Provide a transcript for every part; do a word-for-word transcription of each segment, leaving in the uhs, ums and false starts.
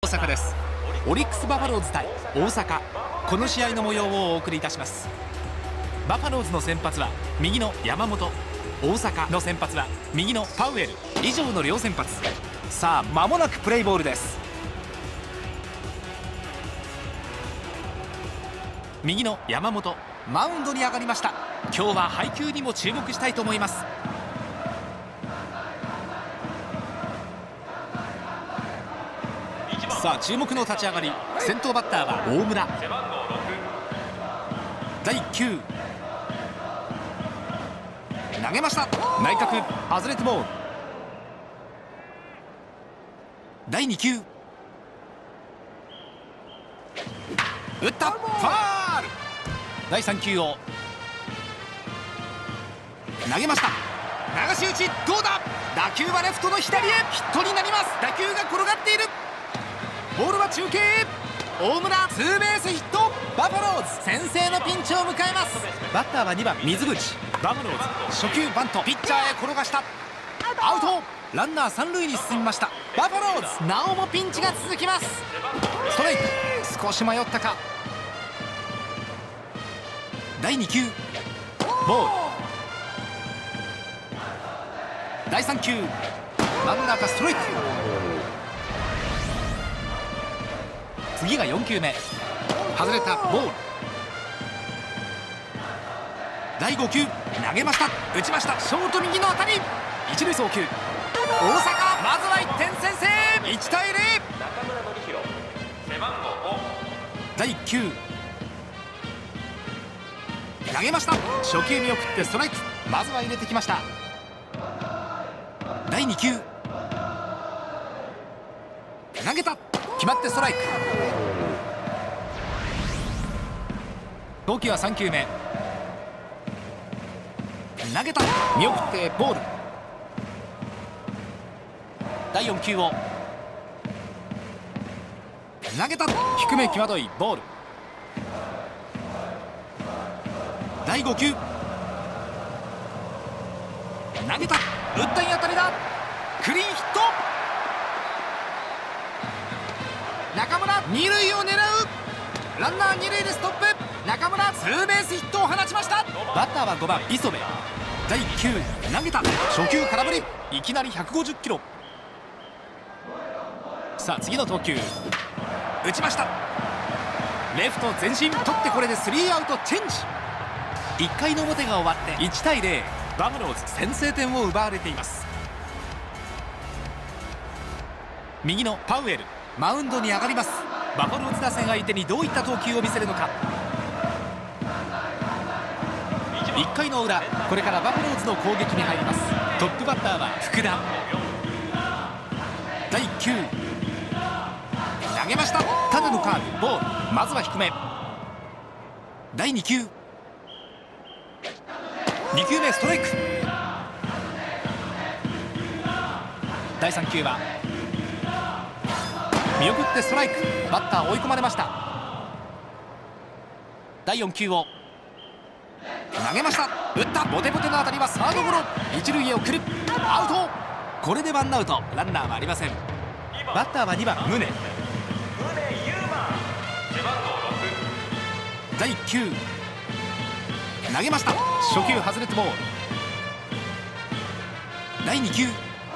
大阪です。オリックスバファローズ対大阪、この試合の模様をお送りいたします。バファローズの先発は右の山本、大阪の先発は右のパウエル、以上の両先発。さあ間もなくプレイボールです。右の山本、マウンドに上がりました。今日は配球にも注目したいと思います。さあ注目の立ち上がり、先頭バッターは大村。だいいっ球投げました。内角外れてボール。だいに球打った、ファール。だいさん球を投げました。流し打ち、どうだ。打球はレフトの左へ、ヒットになります。打球が転がっている。ボールは中継へ。大村ツーベースヒット。バファローズ先制のピンチを迎えます。バッターはにばん水口。バファローズ初球バント、ピッチャーへ転がした。アウト。ランナー三塁に進みました。バファローズなおもピンチが続きます。ストライク、少し迷ったか。だいに球ボール。だいさん球真ん中ストライク。次がよん球目、外れたボール。だいご球投げました。打ちました。ショート右の当たり、一塁送球。大阪まずはいってん先制。いちたいゼロ。だいいっ球投げました。初球見送ってストライク。まずは入れてきました。だいに球投げた、決まってストライク。投球はさん球目投げた、見送ってボール。だいよん球を投げた、低め際どいボール。だいご球投げた、打ったいい当たりだ。クリーンヒット。中村二塁を狙う。ランナー二塁でストップ。中村ツーベースヒットを放ちました。バッターはごばん磯部。だいいっ球投げた、初球空振り。いきなりひゃくごじゅっキロ。さあ次の投球打ちました。レフト前進、取ってこれでスリーアウトチェンジ。いっかいの表が終わっていちたいゼロ。バファローズ先制点を奪われています。右のパウエルマウンドに上がります。バファローズ打線相手にどういった投球を見せるのか。いっかいの裏、これからバファローズの攻撃に入ります。トップバッターは福田。だいいっ球投げました。縦のカーブ、ボール。まずは低め。だいに球に球目ストライク。だいさん球は見送ってストライク。バッター追い込まれました。だいよん球を投げました。打った、ボテボテの当たりはサードゴロ。一塁へ送る、アウト。これでワンアウト、ランナーはありません。バッターはにばん宗。だいいっ球投げました。初球外れてボール。だいに球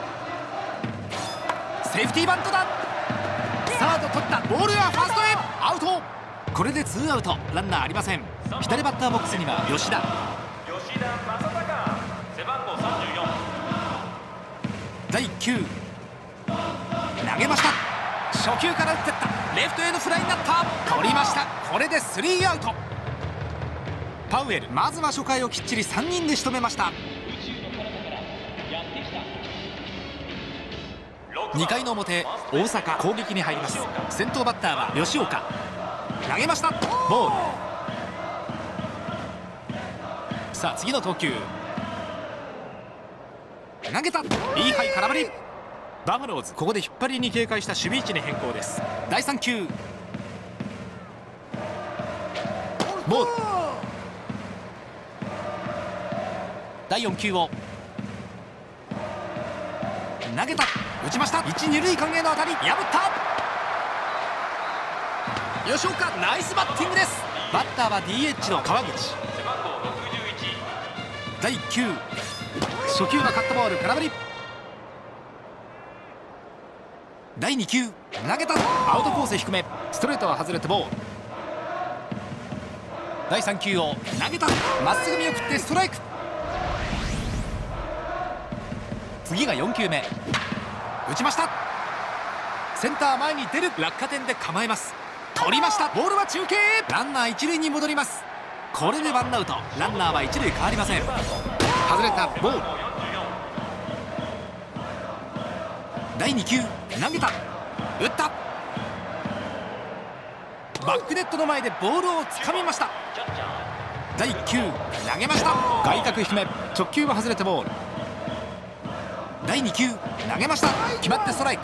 セーフティーバントだ。サード取った、ボールはファーストへ、アウト。これでツーアウト、ランナーありません。左バッターボックスには吉田。だいいっ球投げました。初球から打ってった、レフトへのフライになった。取りました。これでスリーアウト。パウエルまずは初回をきっちりさんにんで仕留めました。にかいの表、大阪攻撃に入ります。先頭バッターは吉岡。投げました、ボール。さあ次の投球投げた、いいハイ空振り。バファローズここで引っ張りに警戒した守備位置に変更です。だいさん球ボール。だいよん球を投げた、打ちました。一二塁間への当たり、破った。 吉岡ナイスバッティングです。バッターは ディーエイチ の川口。だいきゅう、初球はカットボール、空振り。だいに球、投げた、アウトコース低め、ストレートは外れてボール。だいさん球を投げた、まっすぐ見送ってストライク。次がよん球目、打ちました。センター前に出る、落下点で構えます。取りました。ボールは中継、ランナー一塁に戻ります。これでワンアウト、ランナーは一塁変わりません。外れたボール。だいに球、投げた、打った、バックネットの前でボールをつかみました。だいいっ球、投げました。外角低め、直球は外れてボール。だいに球、投げました。決まってストライク。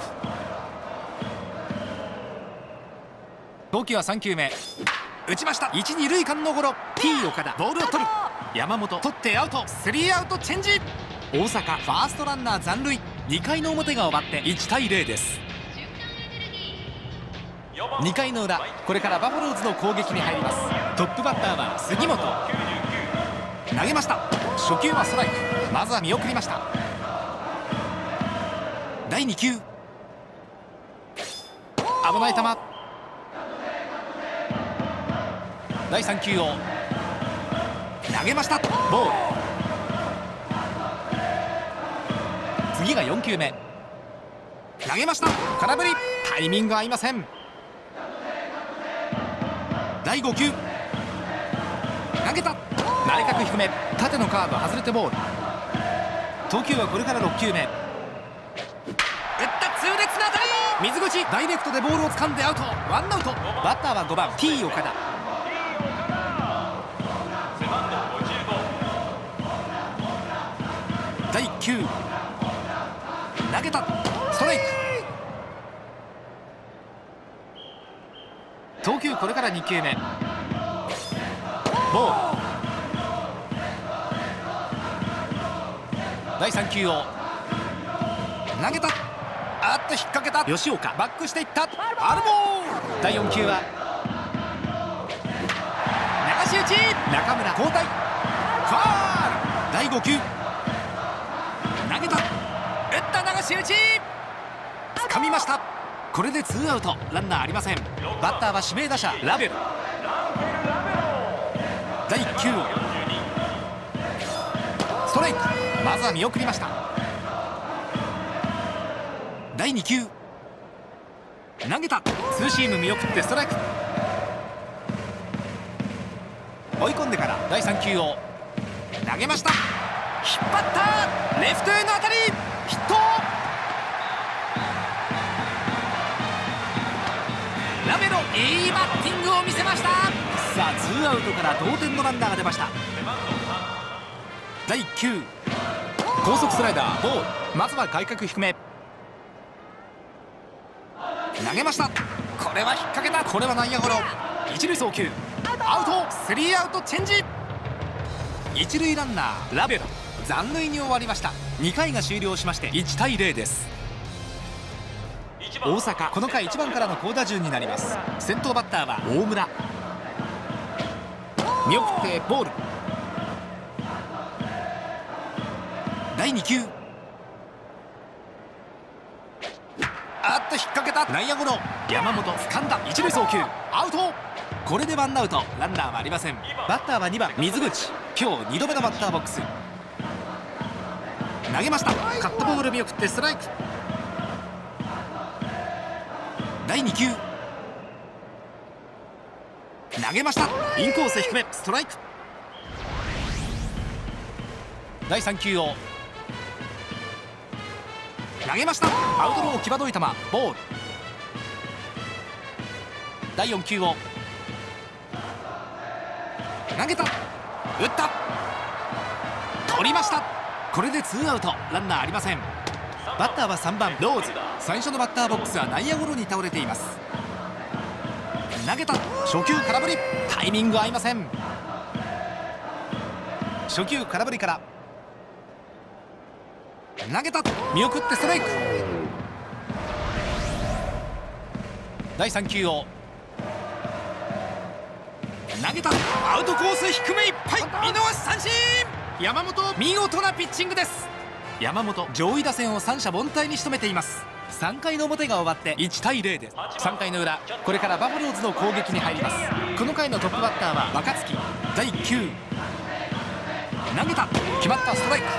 投球はさん球目、打ちました。いち、に塁間のゴロ。 T 岡田、ボールを取る。山本、取ってアウト。スリーアウトチェンジ。大阪、ファーストランナー残塁。にかいの表が終わっていちたいゼロです。にかいの裏、これからバファローズの攻撃に入ります。トップバッターは杉本。投げました。初球はストライク、まずは見送りました。だいに球、危ない球。だいさん球を投げました。ボール。次がよん球目、投げました。空振り、タイミング合いません。だいご球、投げた、内角低め、縦のカーブ外れてボール。投球はこれからろっ球目、打った、痛烈な当たり、水口、ダイレクトでボールを掴んでアウト、ワンアウト。バッターはごばん T 岡田。だいいっ球、投げた、ストライク。投球これからに球目、ボール。だいさん球を投げた、あっと引っ掛けた。吉岡、バックしていった、アルボー。だいよん球は流し打ち、中村交代、ファール。だいご球、投げた、打った、流し打ち、掴みました。これでツーアウト、ランナーありません。バッターは指名打者ラベル。だいいっ球、ストライク、まずは見送りました。だいに球、投げた、ツーシーム見送ってストライク。追い込んでからだいさん球を投げました。引っ張った、レフトへの当たり、ヒット。ラベロ、いいバッティングを見せました。さあツーアウトから同点のランナーが出ました。だいいっ球、高速スライダー、ボール。まずは外角低め、投げました。これは引っ掛けた、これは内野ゴロ。一塁送球、アウト。スリーアウトチェンジ。一塁ランナーラベロ、残塁に終わりました。にかいが終了しましていちたいゼロです。大阪、この回いちばんからの好打順になります。先頭バッターは大村、見送ってボール。だいに球、あっと引っ掛けた、内野ゴロ。山本掴んだ、一塁送球、アウト。これでワンアウト、ランナーはありません。バッターはにばん水口、今日にどめのバッターボックス。投げました。カットボール見送ってストライク。だいに球、投げました。インコース低め、ストライク。だいさん球を投げました。アウトロー際どい球、ボール。だいよん球を投げた、打った、取りました。これでツーアウト、ランナーありません。バッターはさんばんローズ。最初のバッターボックスは内野ゴロに倒れています。投げた、初球空振り、タイミング合いません。初球空振りから投げた、見送ってストライク。だいさん球を投げた、アウトコース低めいっぱい、見逃し三振。山本、見事なピッチングです。山本、上位打線を三者凡退に仕留めています。さんかいの表が終わっていちたいゼロです。さんかいの裏、これからバファローズの攻撃に入ります。この回のトップバッターは若月。だいきゅう投げた、決まった、ストライク。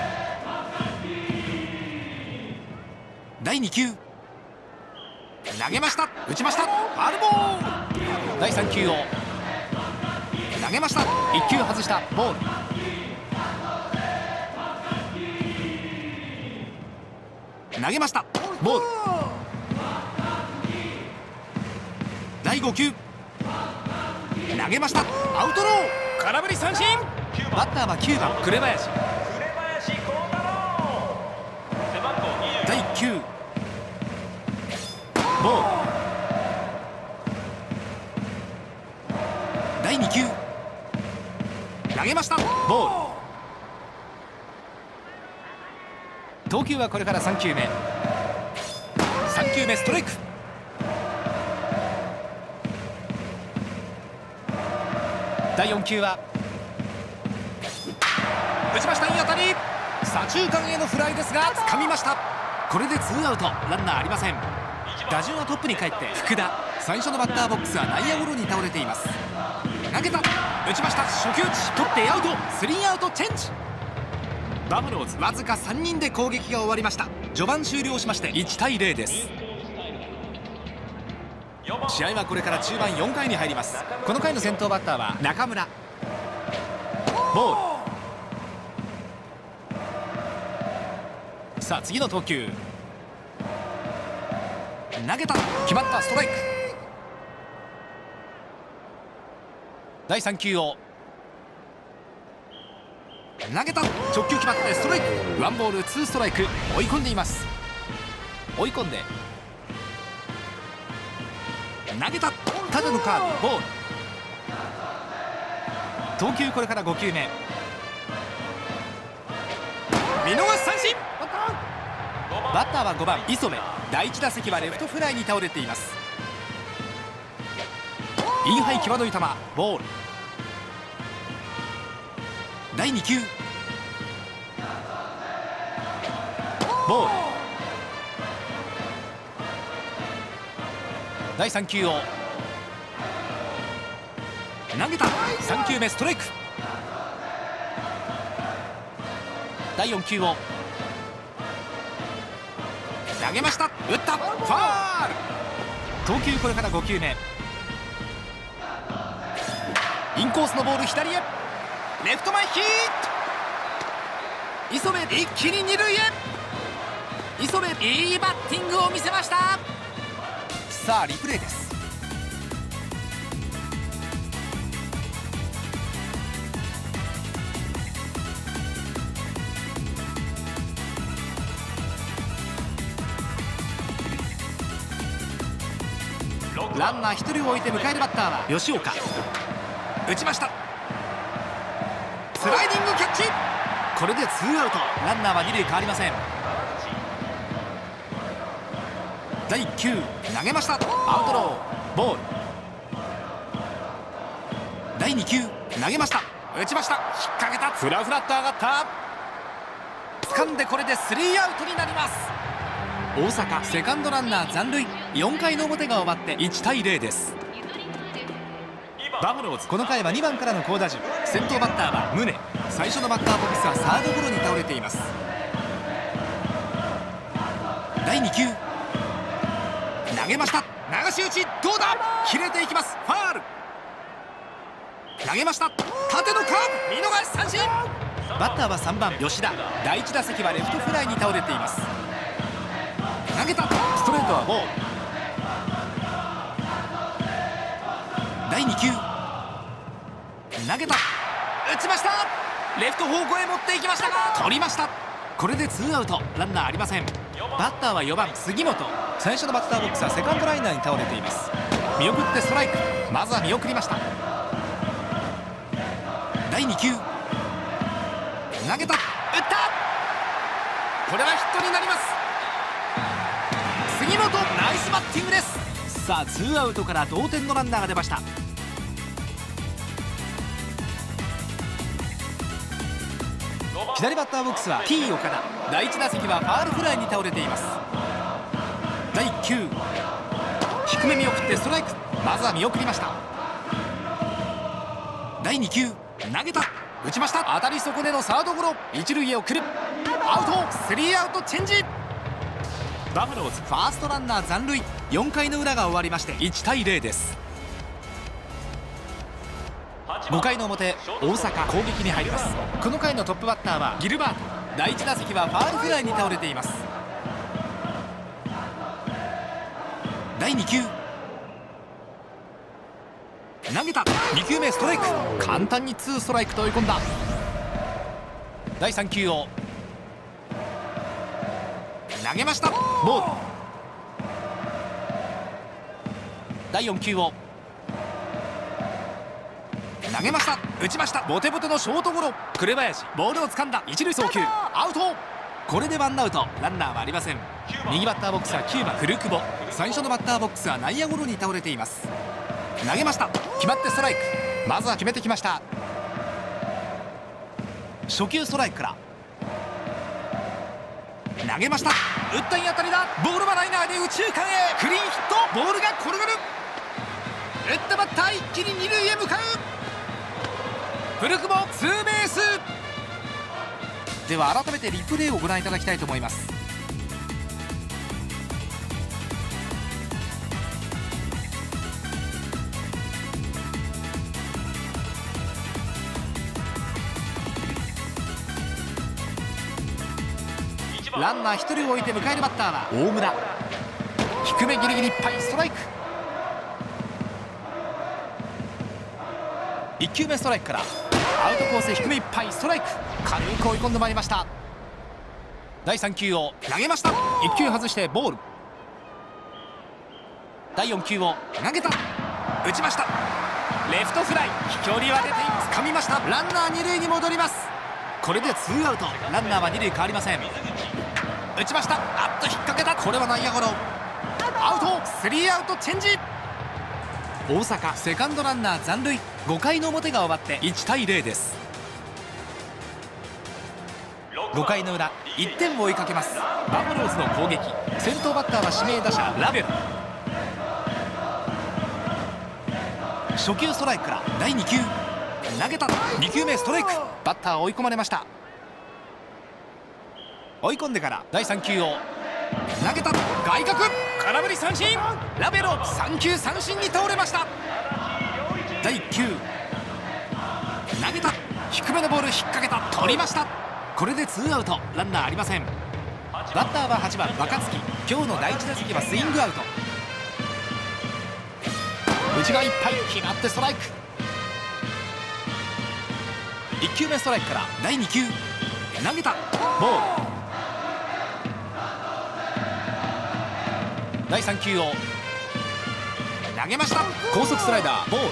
だいに球投げました、打ちました、ファウルボール。だいさん球を投げました、いっ球外した、ボール。投げました、ボール。だいご球投げました、アウトロー、空振り三振。バッターはきゅうばん紅林。だいいっ球ボール。だいに球投げました、ボール。投球はこれからさん球目。さん球目、ストライク。だいよん球は打ちました、いい当たり。左中間へのフライですが掴みました。これでツーアウト、ランナーありません。打順はトップに帰って福田。最初のバッターボックスは内野ゴロに倒れています。投げた、打ちました、初球打ち、取ってアウト、スリーアウトチェンジ。バファローズわずかさんにんで攻撃が終わりました。序盤終了しましていちたいゼロです。試合はこれから中盤よんかいに入ります。この回の先頭バッターは中村。ボール。さあ次の投球、投げた、決まった、ストライク。だいさん球を投げた、直球決まってストライク。ワンボールツーストライク、追い込んでいます。追い込んで投げた、縦のカーブ、ボール。投球これからご球目。見逃し三振。バッターはごばん磯部。だいいち打席はレフトフライに倒れています。インハイ際どい球、ボール。だいに球ボール。だいさん球を投げた、さん球目、ストライク。だいよん球を投げました、打った、ファウル。投球これからご球目。インコースのボール、左へ、レフト前ヒット。磯部一気に二塁へ。磯部いいバッティングを見せました。さあリプレイです。ランナーひとりを置いて迎えるバッターは吉岡。打ちました、スライディングキャッチ。これでツーアウト、ランナーは二塁変わりません。だいいっ球投げました、アウトロー、ボール。だいに球投げました、打ちました、引っ掛けた、フラフラっと上がった、掴んでこれでスリーアウトになります。大阪セカンドランナー残塁。よんかいの表が終わっていちたいゼロです。バファローズこの回はにばんからの好打順。先頭バッターは宗。最初のバッターボックスはサードゴロに倒れています。だいに球投げました、流し打ち、どうだ、切れていきます、ファール。投げました、縦のカーブ、見逃し三振。バッターはさんばん吉田。だいいち打席はレフトフライに倒れています。投げた、ストレートはボール。だいに球投げた、打ちました、レフト方向へ持っていきましたが取りました。これでツーアウト、ランナーありません。バッターはよばん杉本。最初のバッターボックスはセカンドライナーに倒れています。見送ってストライク、まずは見送りました。だいに球投げた、打った、これはヒットになります。杉本ナイスバッティングです。さあツーアウトから同点のランナーが出ました。 左バッターボックスは T 岡田。だいいち打席はファールフライに倒れています。だいいっ球、低め見送ってストライク。まずは見送りました。だいに球、投げた、打ちました。当たり損ねのサードゴロ。一塁へ送る、アウト。スリーアウトチェンジ。バファローズファーストランナー残塁。よんかいの裏が終わりましていちたいゼロです。ごかいの表、大阪攻撃に入ります。この回のトップバッターはギルバート。だいいち打席はファールフライに倒れています。だいに球、投げた、に球目ストライク。簡単にツーストライクと追い込んだ。だいさん球を投げました。ボール。だいよん球を投げました。打ちました。ボテボテのショートゴロ。紅林ボールを掴んだ。一塁送球アウト。これでワンアウト、ランナーはありません。右バッターボックスはきゅうばん古久保。最初のバッターボックスは内野ゴロに倒れています。投げました。決まってストライク。まずは決めてきました。初球ストライクから投げました。打ったいい当たりだ。ボールはライナーで右中間へ。クリーンヒット。ボールが転がる。打ったバッター一気に二塁へ向かう。古久保ツーベース。では改めてリプレイをご覧いただきたいと思います。ランナーひとりを置いて迎えるバッターは大村。低めギリギリいっぱいストライク。いっ球目ストライクからアウトコース低めいっぱいストライク。軽く追い込んでまいりました。だいさん球を投げました。いっ球外してボール。だいよん球を投げた、打ちました。レフトフライ。飛距離は出て掴みました。ランナー二塁に戻ります。これでツーアウト、ランナーは二塁変わりません。打ちました。あっと引っ掛けた。これは内野ゴロ。アウト。スリーアウトチェンジ。大阪セカンドランナー残塁。ごかいの表が終わっていちたいゼロです。ごかいの裏、いってんを追いかけます。バファローズの攻撃。先頭バッターは指名打者ラベル。初球ストライクからだいに球投げた。に球目ストライク。バッター追い込まれました。追い込んでからだいさん球を投げた。外角空振り三振。ラベロさん球三振に倒れました。だいいっ球投げた。低めのボール引っ掛けた。取りました。これでツーアウト、ランナーありません。バッターははちばん若月。今日のだいいち打席はスイングアウト。内側いっぱい決まってストライク。いっ球目ストライクからだいに球投げた。ボール。だいさん球を投げました。高速スライダーボール。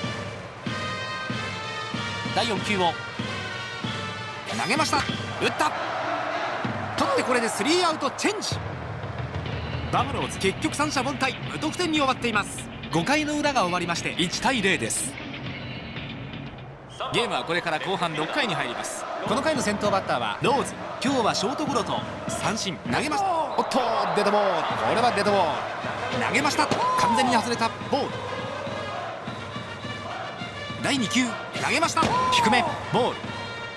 だいよん球を投げました。打った。取ってこれでスリーアウトチェンジ。バファローズ結局三者凡退、無得点に終わっています。ごかいの裏が終わりましていちたいゼロです。ゲームはこれから後半ろっかいに入ります。この回の先頭バッターはローズ。今日はショートゴロと三振。投げました。おっとデッドボール。これはデッドボール。投げました。完全に外れたボール。だいに球投げました。低めボール。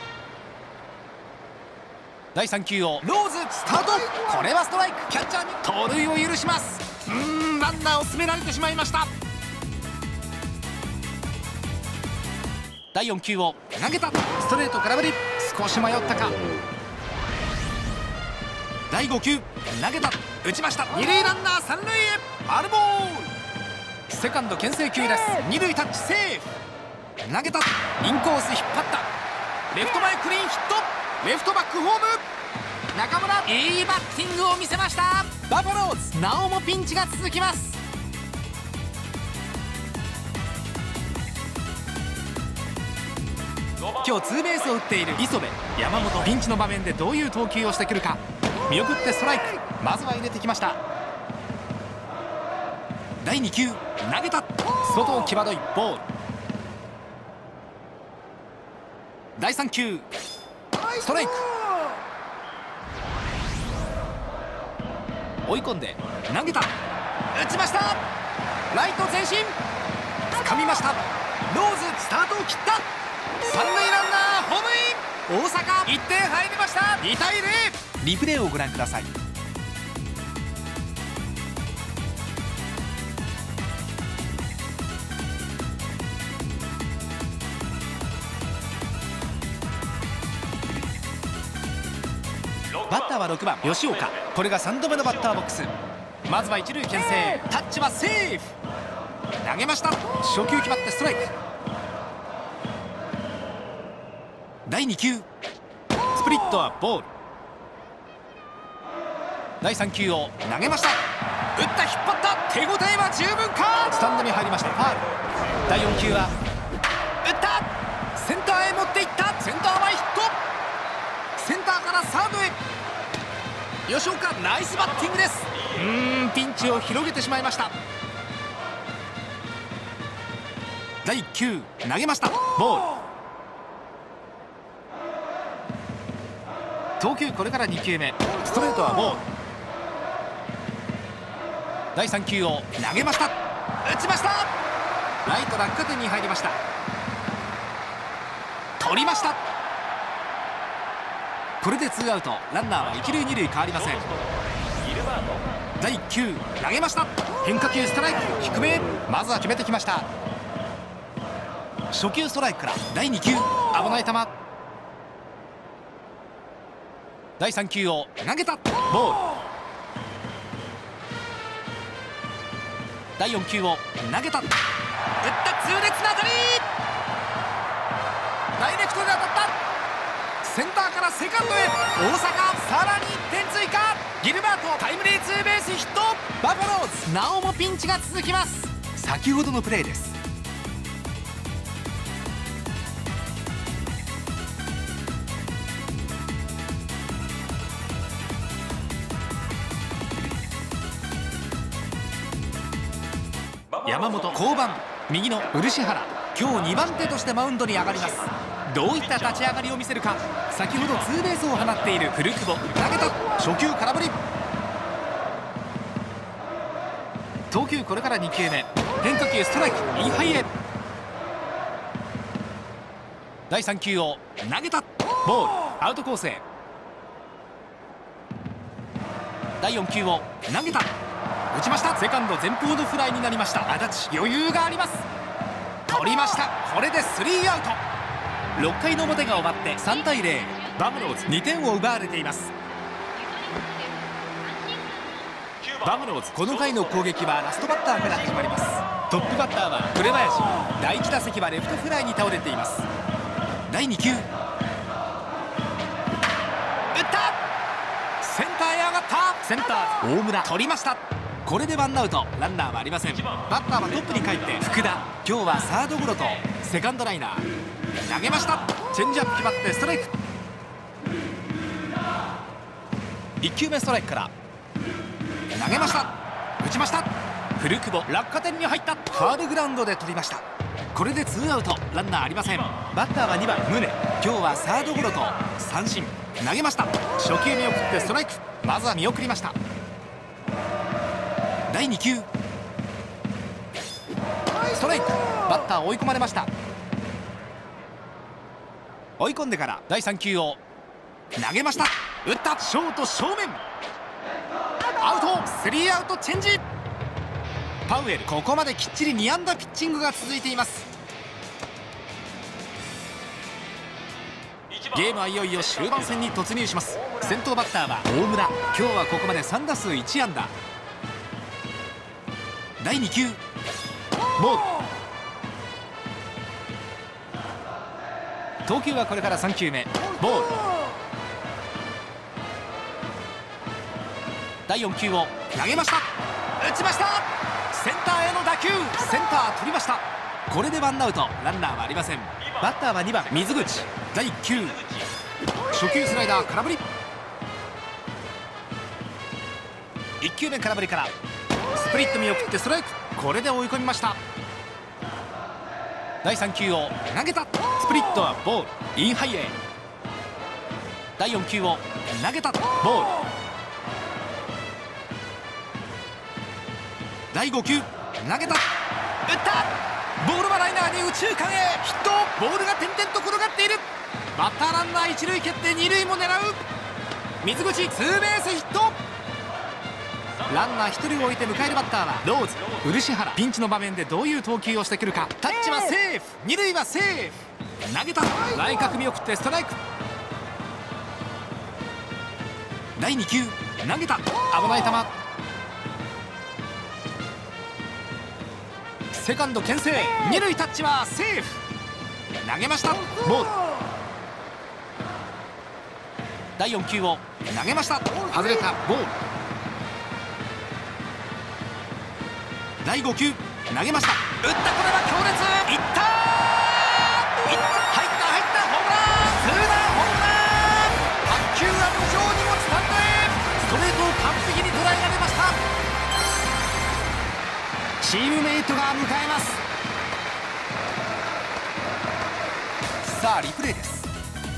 だいさん球をローズスタート。これはストライク。キャッチャーに盗塁を許します。うーんランナーを進められてしまいました。だいよん球を投げた。ストレート空振り。少し迷ったか。だいご球投げた。打ちました。二塁ランナー三塁へ。ファウルボール。セカンド牽制球です。二塁タッチセーフ。投げた。インコース引っ張った。レフト前クリーンヒット。レフトバックホーム。中村いいバッティングを見せました。バファローズなおもピンチが続きます。今日ツーベースを打っている磯部山本。ピンチの場面でどういう投球をしてくるか。見送ってストライク。まずは入れてきました。だいに球投げた。外を際どいボール。だいさん球ストライク。追い込んで投げた、打ちました。ライト前進、掴みました。ローズスタートを切った。三塁ランナーホームイン。大阪いってん入りました。にたいゼロ。リプレイをご覧ください。バッターはろくばん吉岡。これがさんどめのバッターボックス。まずは一塁牽制、タッチはセーフ。投げました。初球決まってストライク。だいに球、スプリットはボール。だいさん球を投げました。打った、引っ張った。手応えは十分か。スタンドに入りましたファール。だいよん球は打った、センターへ持っていった。センター前ヒット。センターからサードへ。吉岡ナイスバッティングです。うーんピンチを広げてしまいました。だいいっ球投げました。ボール。投球これからに球目、ストレートはボール。だいさん球を投げました。打ちました。ライト落下点に入りました。取りました。これでツーアウト。ランナーは一塁二塁変わりません。だいいっ球投げました。変化球ストライク低め。まずは決めてきました。初球ストライクからだいに球、危ない球。だいさん球を投げた。ボール。だいよん球を投げた。打った。痛烈な当たり。ダイレクトで当たった。センターからセカンドへ。大阪さらにいってん追加。ギルバートタイムリーツーベースヒット。バファローズなおもピンチが続きます。先ほどのプレーです。山本降板。右の漆原、今日にばん手としてマウンドに上がります。どういった立ち上がりを見せるか。先ほどツーベースを放っている古久保、投げた。初球空振り。投球これからに球目、変化球ストライクインハイへ。だいさん球を投げた。ボール。アウトコースへ。だいよん球を投げた。打ちました。セカンド前方のフライになりました。足立余裕があります。取りました。これでスリーアウト。ろっかいの表が終わってさんたいゼロ。バファローズにてんを奪われています。バファローズこの回の攻撃はラストバッターから始まります。トップバッターは紅林。だいいち打席はレフトフライに倒れています。だいに球打った。センターへ上がった。センター大村取りました。これでワンアウト。ランナーはありません。バッターはトップに帰って福田。今日はサードゴロとセカンドライナー。投げました。チェンジアップ決まってストライク。いっ球目ストライクから投げました。打ちました。古久保落下点に入った。ファールグラウンドで取りました。これでツーアウト。ランナーありません。バッターはにばん宗。今日はサードゴロと三振。投げました。初球見送ってストライク。まずは見送りました。だいに球ストライク。バッター追い込まれました。追い込んでからだいさん球を投げました。打った。ショート正面アウト。スリーアウトチェンジ。パウエルここまできっちりに安打ピッチングが続いています。ゲームはいよいよ終盤戦に突入します。先頭バッターは大村。今日はここまでさん打数いち安打。だいに球ボール。投球はこれからさん球目ボール。だいよん球を投げました。打ちました。センターへの打球。センター取りました。これでワンアウト。ランナーはありません。バッターはにばん水口。だいいっ球初球スライダー空振り。いっ球目空振りからスプリット見送ってストライク。これで追い込みました。だいさん球を投げた。スプリットはボールインハイへ。 だいよん球を投げた。ボール。だいご球投げた。打った。ボールはライナーに右中間へヒット。ボールが点々と転がっている。バッターランナー一塁蹴って二塁も狙う。水口ツーベースヒット。ランナーひとりを置いて迎えるバッターはローズ漆原。ピンチの場面でどういう投球をしてくるか。タッチはセーフ、二塁はセーフ。投げた。内角見送ってストライク。だいに球投げた。危ない球。セカンド牽制、二塁タッチはセーフ。投げました。ボール。だいよん球を投げました。外れた。ボール。だいご球投げました。打った。これは強烈。いった。入った入ったホームラン。ツーランホームラン。白球は無情にもスタンドへ。ストレートを完璧に捉えられました。チームメイトが迎えます。さあリプレイです。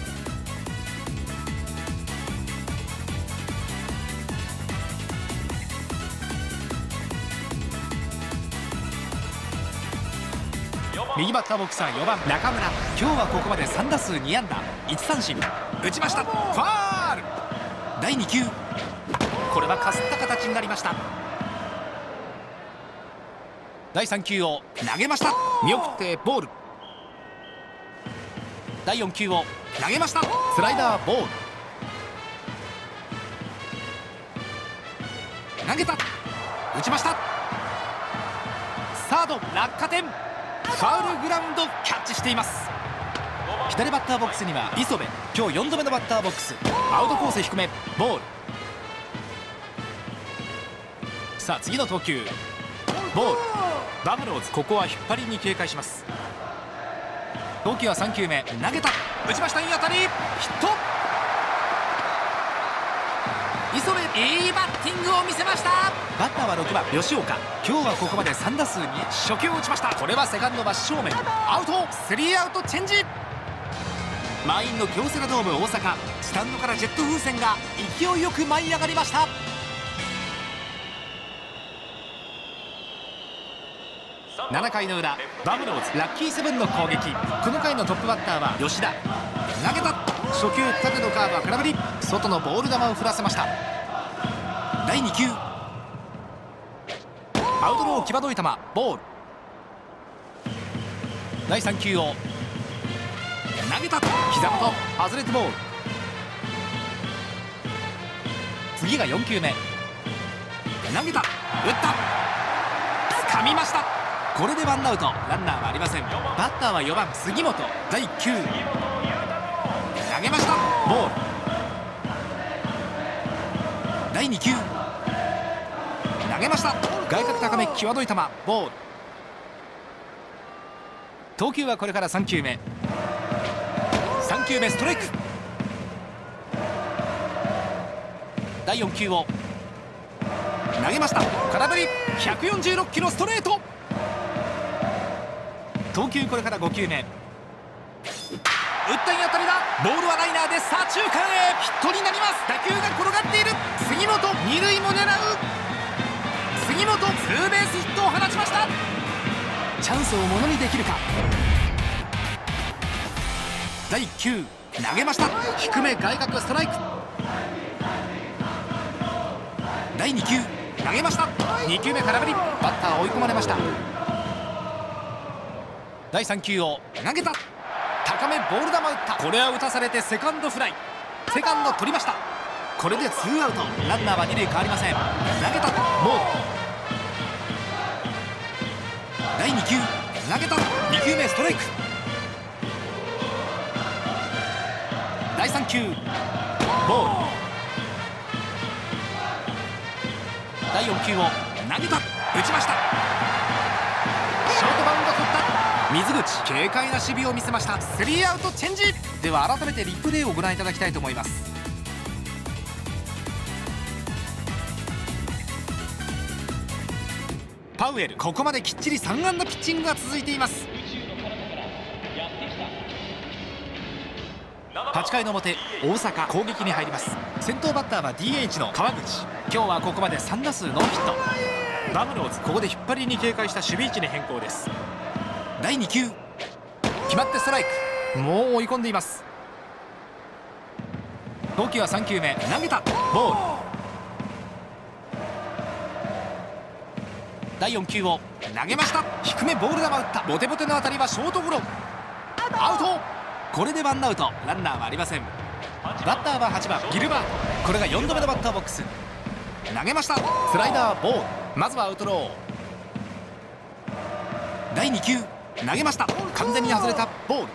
右バッターボックスはよばん中村。今日はここまでさん打数に安打いち三振。打ちました。ファール。だいに球。これはかすった形になりました。だいさん球を投げました。見送ってボール。だいよん球を投げました。スライダーボール。投げた。打ちました。サード落下点。ファウルグラウンドキャッチしています。左バッターボックスには磯部。今日よん度目のバッターボックス。アウトコース低めボール。さあ次の投球ボール。バファローズここは引っ張りに警戒します。投球はさん球目投げた。打ちました。いい当たりヒット。磯部いいバッティングを見せました。バッターはろくばん吉岡。今日はここまでさん打数に初球を打ちました。これはセカンド真正面アウト。スリーアウトチェンジ。満員の京セラドーム大阪。スタンドからジェット風船が勢いよく舞い上がりました。なな回の裏バファローズラッキーセブンの攻撃。この回のトップバッターは吉田。投げた。初球縦のカーブは空振り。外のボール球を振らせました。だいに球アウトロー際どい球ボール。だいさん球を投げた。膝元外れてボール。次がよん球目投げた。打った。掴みました。これでワンアウト。ランナーはありません。バッターはよばん杉本。だいいっ球投げました。ボール。だいに球投げました。外角高め際どい球ボール。投球はこれからさん球目。さん球目ストライク。だいよん球を投げました。空振り。ひゃくよんじゅうろくキロストレート。投球これからご球目。打ったいい当たりだ。ボールはライナーで左中間へヒットになります。打球が転がっている。杉本二塁も狙う。杉本ツーベースヒットを放ちました。チャンスをものにできるか。だいいっ球投げました。低め外角ストライク。だいに球投げました。に球目空振り。バッター追い込まれました。だいさん球を投げた。高めボール球打った。これは打たされてセカンドフライ。セカンド取りました。これでツーアウト。ランナーは二塁変わりません。投げた。ボール。だいに球投げた。に球目ストライク。だいさん球ボール。だいよん球を投げた。打ちました。ショートバウンド取った。水口軽快な守備を見せました。スリーアウトチェンジ。では改めてリプレイをご覧いただきたいと思います。パウエルここまできっちりさん安打ピッチングが続いています。 はちかいの表、大阪攻撃に入ります。先頭バッターは ディーエイチ の川口。今日はここまでさん打数ノーヒット。バファローズここで引っ張りに警戒した守備位置に変更です。だいに球決まってストライク。もう追い込んでいます。投球はさん球目、投げたボール。だいよん球を投げました。低めボール球打った。ボテボテの当たりはショートゴロ。アウト。これでワンアウト、ランナーはありません。バッターははちばんギルバート。これがよんどめのバッターボックス。投げました。スライダーボール。まずはアウトロー。だいに球投げました。完全に外れたボール。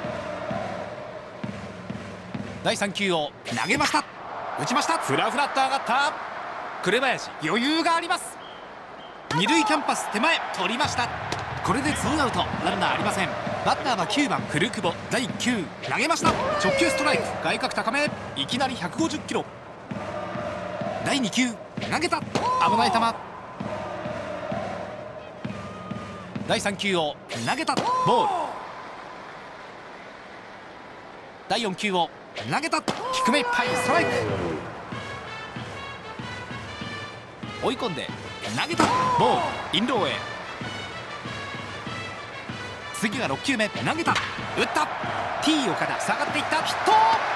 だいさん球を投げました。打ちました。フラフラっと上がった紅林。余裕があります。二塁キャンパス手前取りました。これでツーアウト、ランナーありません。バッターはきゅうばん古久保。だいいっ球投げました。直球ストライク。外角高め、いきなりひゃくごじゅっキロ。だいに球投げた。危ない球。だいさん球を投げたボール。だいよん球を投げた。低めいっぱいストライク。追い込んで投げたボール。インローへ。次がろっ球目、投げた打った。 T 岡田下がっていった。ヒット。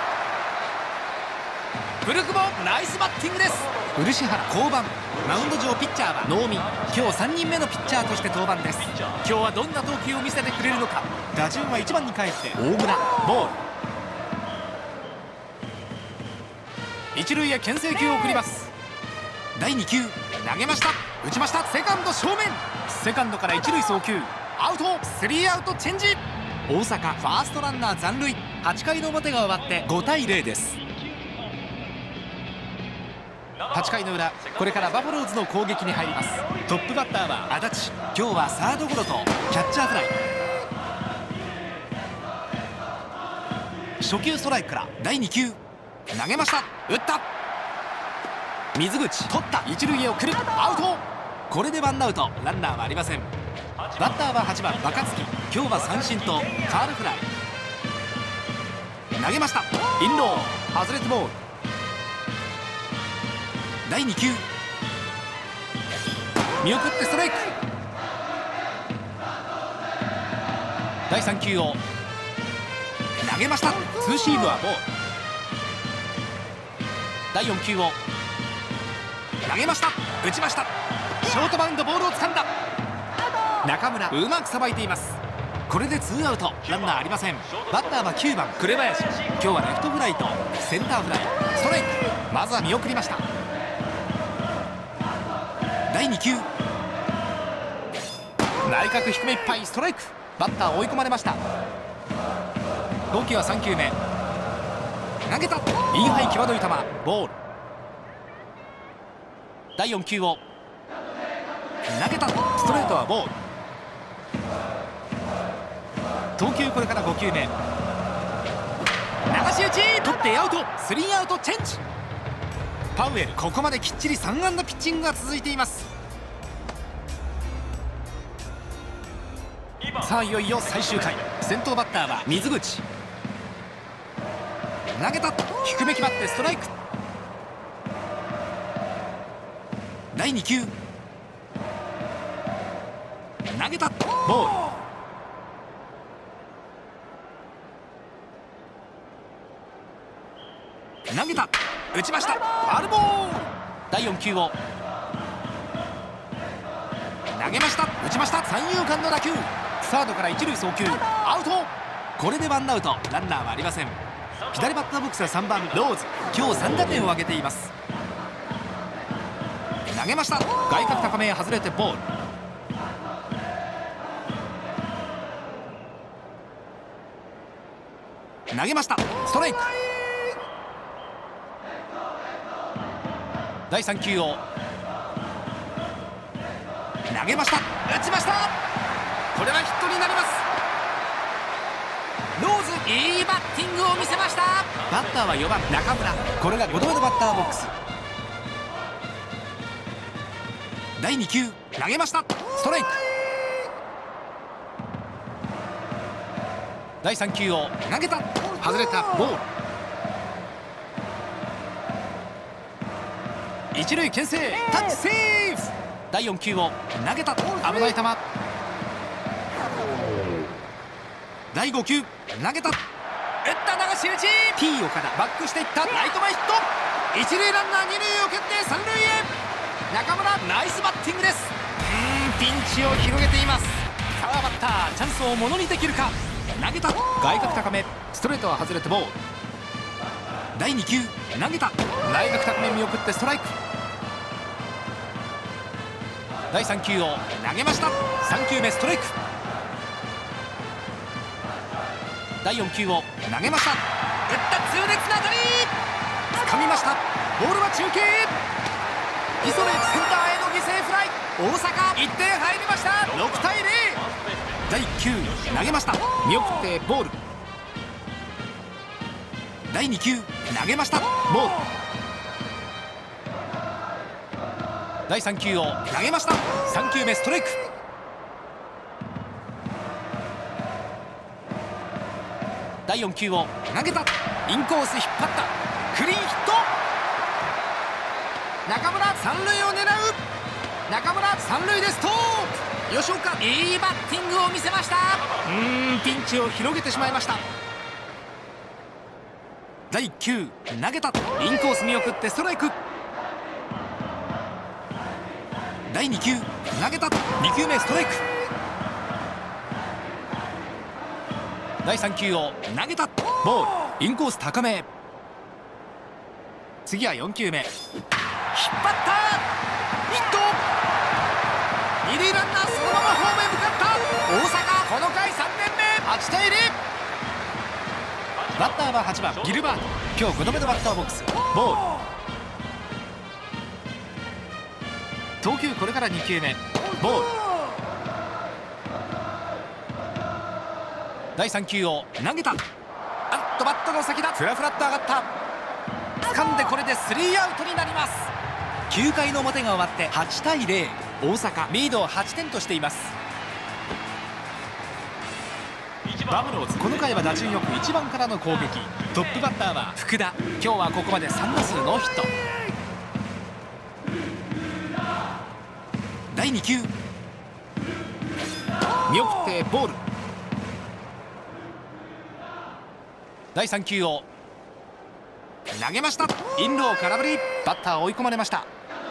古久保ナイスバッティングです。漆原降板。マウンド上ピッチャーは能見。今日さんにんめのピッチャーとして登板です。今日はどんな投球を見せてくれるのか。打順はいちばんに返って大村。ボール。一塁へ牽制球を送ります。だいに球投げました。打ちました。セカンド正面。セカンドから一塁送球。アウト。スリーアウトチェンジ。大阪ファーストランナー残塁。はちかいの表が終わってごたいゼロです。はちかいの裏、これからバファローズの攻撃に入ります。トップバッターは足立。今日はサードゴロとキャッチャーフライ。初球ストライクからだいに球投げました。打った。水口取った。一塁へ送る。アウト。これでワンアウト、ランナーはありません。バッターははちばん若月。今日は三振とファウルフライ。投げました。インロー外れてボール。だいに球見送ってストライク。だいさん球を投げました。ツーシームはボール。だいよん球を投げました。打ちました。ショートバウンド、ボールを掴んだ。中村うまくさばいています。これでツーアウト、ランナーありません。バッターはきゅうばん紅林。今日はレフトフライとセンターフライ。ストライク。まずは見送りました。だいに球内角低めいっぱいストライク。バッター追い込まれました。投球はさん球目投げた。インハイ際どい球ボール。だいよん球を投げた。ストレートはボール。投球これからご球目流し打ち取ってアウト。スリーアウトチェンジ。パウエルここまできっちりさん安打ピッチングが続いています。さあいよいよ最終回。先頭バッターは水口。投げた。低め決まってストライク。だいに球投げたボール。投げた。打ちました。ファウルボール。だいよん球を投げました。打ちました。三遊間の打球。サードから一塁送球。アウト。これでワンアウト、ランナーはありません。左バッターボックスはさんばんローズ。今日さん打点を挙げています。投げました。外角高めへ外れてボール。投げました。ストライク。だいさん球を投げました。打ちました。これはヒットになります。ローズいいバッティングを見せました。バッターはよばん中村。これがごどめのバッターボックス。だいに球投げました。ストライク。 だいさん球を投げた。外れた。ボール。一塁牽制。タッチセーフ。だいよん球を投げた。危ない球。だいご球投げた。打った流し打ち。 T 岡田バックしていった。ライト前ヒット。一塁ランナー二塁を蹴って三塁へ。中村ナイスバッティングです。うーんピンチを広げています。パワーバッターチャンスをものにできるか。投げた。外角高め。ストレートは外れてボール。だいに球投げた。内角高め見送ってストライク。だいさん球を投げました。さん球目ストライク。だいよん球を投げました。打った痛烈な当たり。掴みました。ボールは中継。ピソレセンターへの犠牲フライ。大阪いってん入りました。ろくたいゼロ。だいいっ球投げました。見送ってボール。だいに球投げました。ボール。だいさん球を投げました。さん球目ストライク。だいよん球を投げた。インコース引っ張った。クリーンヒット。中村三塁を狙う。中村三塁でストップ。吉岡いいバッティングを見せました。うーんピンチを広げてしまいました。だいいっ球投げた。インコース見送ってストライク。だいに球投げた。に球目ストライク。だいさん球を投げた。ボール。インコース高め。次はよん球目。引っ張ったヒット。二塁ランナーそのままホームへ向かった。大阪この回さんねんめ。はちたいゼロ。バッターははちばんギルバート。今日ごどめのバッターボックス。ボール。投球これからに球目。ボール。だいさん球を投げた。あっとバットの先だ。フラフラっと上がった。掴んでこれでスリーアウトになります。きゅうかいの表が終わってはちたいゼロ。大阪リードをはちてんとしています。バファローズこの回は打順よくいちばんからの攻撃。トップバッターは福田。今日はここまでさん打数ノーヒット。だいに球見送ってボール。だいさん球を投げました。インロー空振り。バッター追い込まれました。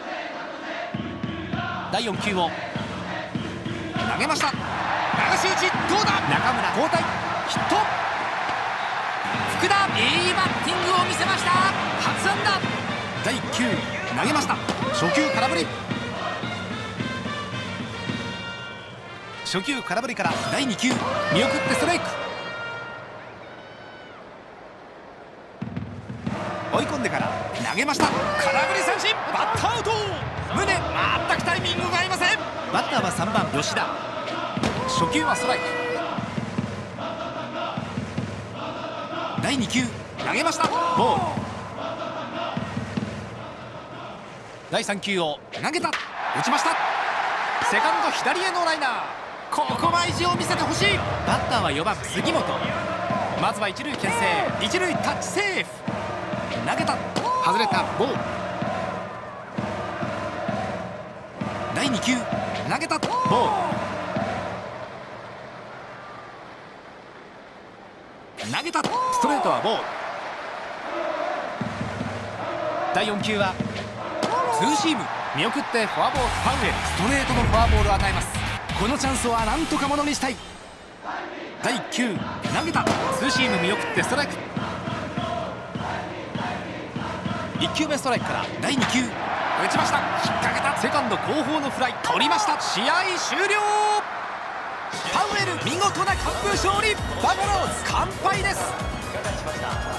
だいよん球を投げました。流し打ちどうだ。中村交代ヒット。福田いいバッティングを見せました。初安打。だいいっ球投げました。初球空振り。初球空振りからだいに球見送ってストライク。追い込んでから投げました。空振り三振。バッターアウト。宗全くタイミングが合いません。バッターはさんばん吉田。初球はストライク。だいに球投げました。ボール。だいさん球を投げた。打ちました。セカンド左へのライナー。ここは意地を見せてほしい。バッターはよばん杉本。まずは一塁牽制。一塁タッチセーフ。投げた。外れた。ボール。だいに球投げた。ボール。投げた。ストレートはボール。だいよん球はツーシーム。見送ってフォアボール。ファウエル。ストレートのフォアボールを与えます。このチャンスはなんとかものにしたい。だいいっ球投げた。ツーシーム見送ってストライク。いっ球目ストライクからだいに球打ちました。引っ掛けた。セカンド後方のフライ。取りました。試合終了。パウエル見事な完封勝利。バファローズ完敗です。いかがしました？